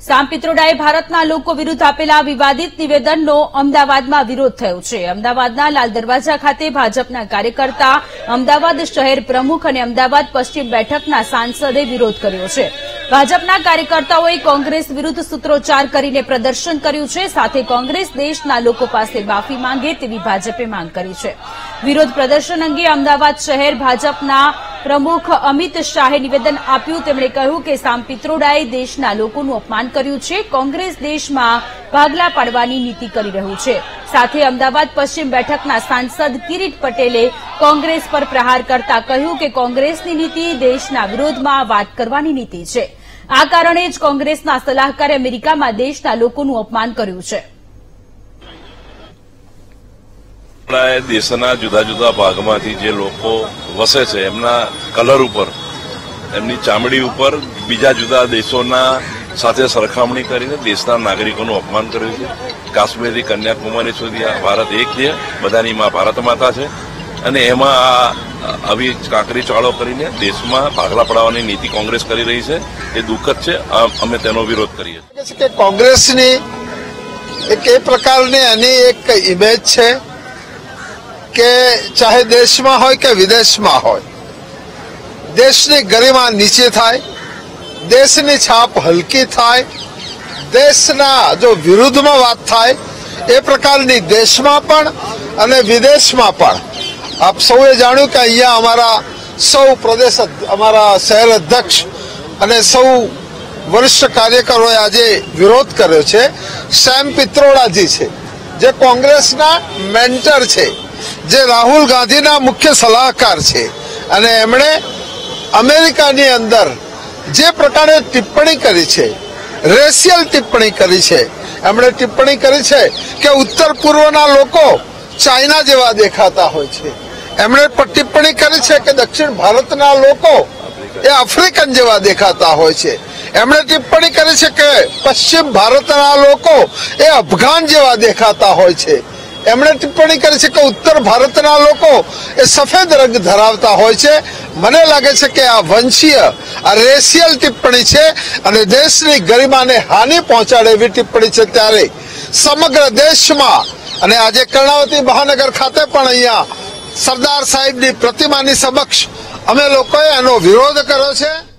સામ પિત્રોડાએ ભારતના લોકો વિરુદ્ધ આપેલા વિવાદિત નિવેદનનો અમદાવાદમાં વિરોધ થયો છે। અમદાવાદના લાલ દરવાજા ખાતે ભાજપના કાર્યકર્તા, અમદાવાદ શહેર પ્રમુખ અને અમદાવાદ પશ્ચિમ બેઠકના સાંસદે વિરોધ કર્યો છે। ભાજપના કાર્યકર્તાઓએ કોંગ્રેસ વિરુદ્ધ સૂત્રોચ્ચાર કરીને પ્રદર્શન કર્યું છે। સાથે કોંગ્રેસ દેશના લોકો પાસે માફી માંગે તેવી ભાજપે માંગ કરી છે। વિરોધ પ્રદર્શન અંગે અમદાવાદ શહેર ભાજપના પ્રમુખ અમિત શાહે નિવેદન આપ્યું। તેમણે કહ્યું કે સામ પિત્રોડાએ દેશના લોકોનું અપમાન કર્યું છે। કોંગ્રેસ દેશમાં ભાગલા પાડવાની નીતિ કરી રહ્યું છે। સાથે અમદાવાદ પશ્ચિમ બેઠકના સાંસદ કિરીટ પટેલે કોંગ્રેસ પર પ્રહાર કરતા કહ્યું કે કોંગ્રેસની નીતિ દેશના વિરોધમાં વાત કરવાની નીતિ છે। આ કારણે જ કોંગ્રેસના સલાહકારે અમેરિકામાં દેશના લોકોનું અપમાન કર્યું છે। દેશના જુદા જુદા ભાગમાંથી જે લોકો વસે છે એમના કલર ઉપર, એમની ચામડી ઉપર બીજા જુદા દેશોના સાથે સરખામણી કરીને દેશના નાગરિકોનું અપમાન કર્યું છે। કાશ્મીરથી કન્યાકુમારી સુધી ભારત એક છે, બધાની માં ભારત માતા છે અને એમાં આવી કાંકરી ચાળો કરીને દેશમાં ભાગલા પડાવવાની નીતિ કોંગ્રેસ કરી રહી છે। એ દુઃખદ છે, અમે તેનો વિરોધ કરીએ છીએ। કોંગ્રેસની એક એ પ્રકારની એની એક ઇમેજ છે કે ચાહે દેશમાં હોય કે વિદેશમાં હોય, દેશની ગરિમા નીચે થાય, દેશની છાપ હલકી થાય, દેશના જો વિરુદ્ધમાં વાત થાય એ પ્રકારની દેશમાં પણ અને વિદેશમાં પણ। આપ સૌએ જાણ્યું કે અહીંયા અમારા સૌ પ્રદેશ, અમારા શહેર અધ્યક્ષ અને સૌ વરિષ્ઠ કાર્યકરોએ આજે વિરોધ કર્યો છે। સેમ પિત્રોડાજી છે જે કોંગ્રેસના મેન્ટર છે, જે રાહુલ ગાંધીના મુખ્ય સલાહકાર છે અને એમણે અમેરિકાની અંદર જે પ્રકારે ટિપ્પણી કરી છે, રેશિયલ ટિપ્પણી કરી છે, એમણે ટિપ્પણી કરી છે કે ઉત્તર પૂર્વના લોકો ચાઇના જેવા દેખાતા હોય છે। એમણે ટિપ્પણી કરી છે કે દક્ષિણ ભારતના લોકો એ આફ્રિકન જેવા દેખાતા હોય છે। એમણે ટિપ્પણી કરી છે કે પશ્ચિમ ભારતના લોકો એ અફઘાન જેવા દેખાતા હોય છે। એમણે ટિપ્પણી કરી છે કે ઉત્તર ભારતના લોકો એ સફેદ રંગ ધરાવતા હોય છે। મને લાગે છે કે આ વંશીય, આ રેશિયલ ટિપ્પણી છે અને દેશની ગરિમાને હાનિ પહોંચાડે એવી ટિપ્પણી છે। ત્યારે સમગ્ર દેશમાં અને આજે કર્ણાવતી મહાનગર ખાતે પણ અહીંયા સરદાર સાહેબની પ્રતિમાની સમક્ષ અમે લોકોએ એનો વિરોધ કર્યો છે।